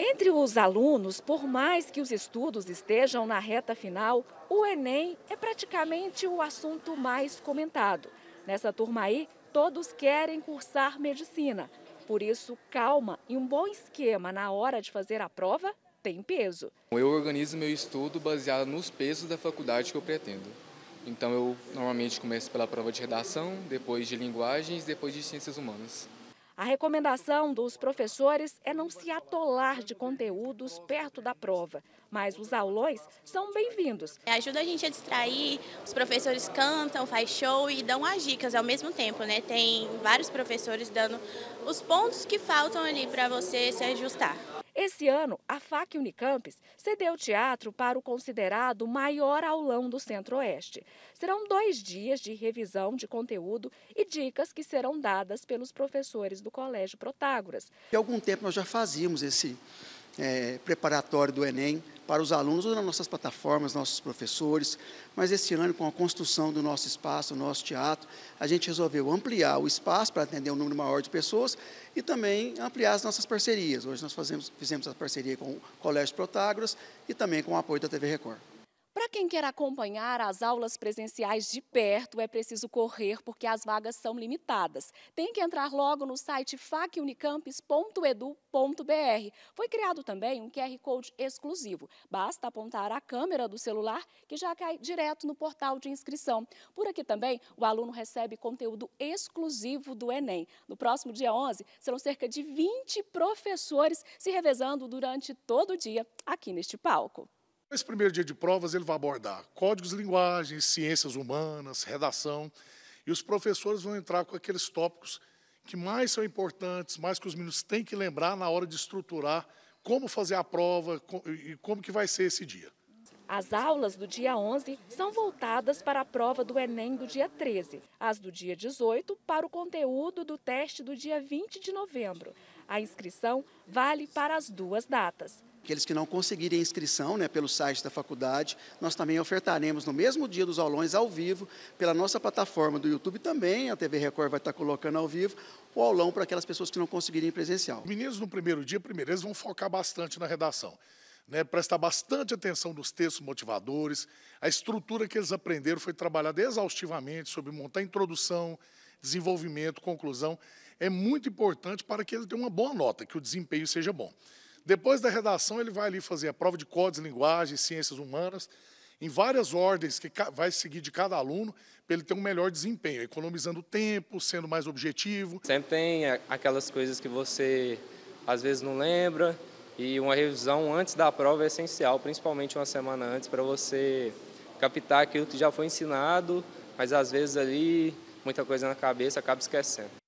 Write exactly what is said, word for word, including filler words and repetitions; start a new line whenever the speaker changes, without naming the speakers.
Entre os alunos, por mais que os estudos estejam na reta final, o Enem é praticamente o assunto mais comentado. Nessa turma aí, todos querem cursar medicina. Por isso, calma e um bom esquema na hora de fazer a prova tem peso.
Eu organizo meu estudo baseado nos pesos da faculdade que eu pretendo. Então eu normalmente começo pela prova de redação, depois de linguagens, depois de ciências humanas.
A recomendação dos professores é não se atolar de conteúdos perto da prova, mas os aulões são bem-vindos.
Ajuda a gente a distrair, os professores cantam, faz show e dão as dicas ao mesmo tempo, né? Tem vários professores dando os pontos que faltam ali para você se ajustar.
Esse ano, a F A C Unicampus cedeu teatro para o considerado maior aulão do Centro-Oeste. Serão dois dias de revisão de conteúdo e dicas que serão dadas pelos professores do Colégio Protágoras.
Há algum tempo nós já fazíamos esse é, preparatório do Enem para os alunos, ou nas nossas plataformas, nossos professores, mas esse ano, com a construção do nosso espaço, do nosso teatro, a gente resolveu ampliar o espaço para atender um número maior de pessoas e também ampliar as nossas parcerias. Hoje nós fazemos, fizemos a parceria com o Colégio Protágoras e também com o apoio da T V Record.
Para quem quer acompanhar as aulas presenciais de perto, é preciso correr porque as vagas são limitadas. Tem que entrar logo no site fac unicampus ponto edu ponto br. Foi criado também um Q R Code exclusivo. Basta apontar a câmera do celular que já cai direto no portal de inscrição. Por aqui também, o aluno recebe conteúdo exclusivo do Enem. No próximo dia onze, serão cerca de vinte professores se revezando durante todo o dia aqui neste palco.
Esse primeiro dia de provas ele vai abordar códigos de linguagem, ciências humanas, redação, e os professores vão entrar com aqueles tópicos que mais são importantes, mais que os meninos têm que lembrar na hora de estruturar como fazer a prova e como que vai ser esse dia.
As aulas do dia onze são voltadas para a prova do Enem do dia treze, as do dia dezoito para o conteúdo do teste do dia vinte de novembro. A inscrição vale para as duas datas.
Aqueles que não conseguirem inscrição, né, pelo site da faculdade, nós também ofertaremos no mesmo dia dos aulões ao vivo, pela nossa plataforma do YouTube também, a T V Record vai estar colocando ao vivo, o aulão para aquelas pessoas que não conseguirem presencial.
Os meninos no primeiro dia, primeiro, eles vão focar bastante na redação, né, prestar bastante atenção nos textos motivadores, a estrutura que eles aprenderam foi trabalhada exaustivamente sobre montar introdução, desenvolvimento, conclusão. É muito importante para que ele tenha uma boa nota, que o desempenho seja bom. Depois da redação, ele vai ali fazer a prova de códigos, linguagem, ciências humanas, em várias ordens que vai seguir de cada aluno, para ele ter um melhor desempenho, economizando tempo, sendo mais objetivo.
Sempre tem aquelas coisas que você, às vezes, não lembra, e uma revisão antes da prova é essencial, principalmente uma semana antes, para você captar aquilo que já foi ensinado, mas, às vezes, ali, muita coisa na cabeça, acaba esquecendo.